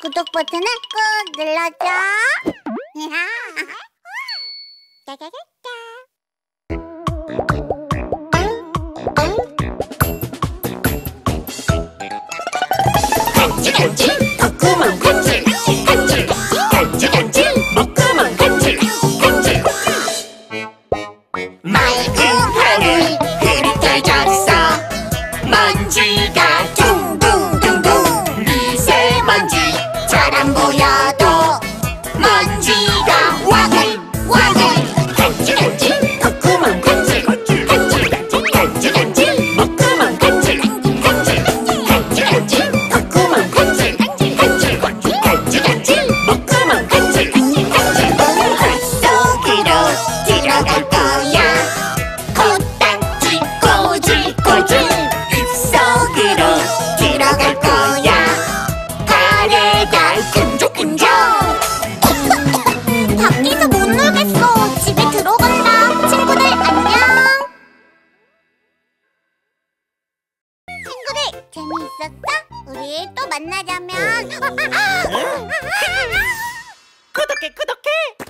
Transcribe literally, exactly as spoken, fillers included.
구독 버튼을 꾹 눌러줘. 간질간질 덕구멍 간질 간질 간질간질 먹구멍 간질 간질 맑은 하늘 흐릿해졌어. 먼지가 둥둥둥둥 미세먼지 잘 안 보여도 먼지가 와글 와글 간질간질 덕구멍 간질 간질 간질 간질 먹구멍 간질 간질 간질간질 덕구멍 간질 간질 간질 간질 먹구멍 간질 간질 물 속으로 들어갈 거야. 코딱지 꼬질꼬질 입속으로 들어갈 거야. 가래가 끈적끈적. 밖에서 못 놀겠어. 집에 들어간다. 친구들 안녕. 친구들 재미있었어? 우리 또 만나자면 구독해 구독해